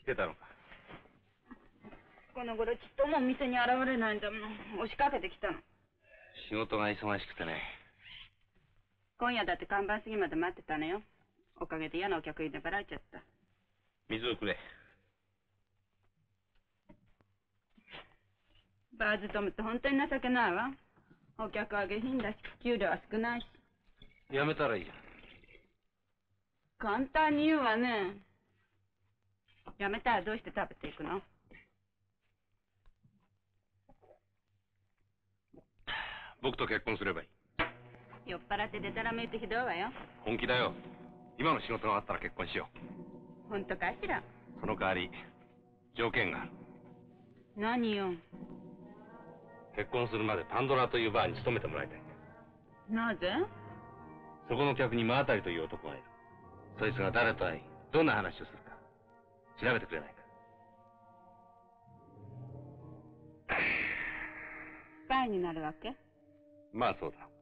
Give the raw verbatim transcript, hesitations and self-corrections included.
ってたのか。 この頃ちっともお店に現れないんだもん。押しかけてきたの。 仕事が忙しくてね。 今夜だって看板過ぎまで待ってたのよ。おかげで嫌なお客に粘られちゃった。 水をくれ。 バー勤めって本当に情けないわ。お客は下品だし、給料は少ないし。 やめたらいいじゃん。 簡単に言うわね。やめたらどうして食べていくの？ 僕と結婚すればいい。 酔っ払ってデタラメ言ってひどいわよ。 本気だよ。今の仕事があったら結婚しよう。本当かしら？ その代わり条件がある。 何よ？ 結婚するまでパンドラというバーに勤めてもらいたい。 なぜ？ そこの客に真当たりという男がいる。そいつが誰と会いどんな話をするか調べてくれないか。 スパイになるわけ？ まあそうだ。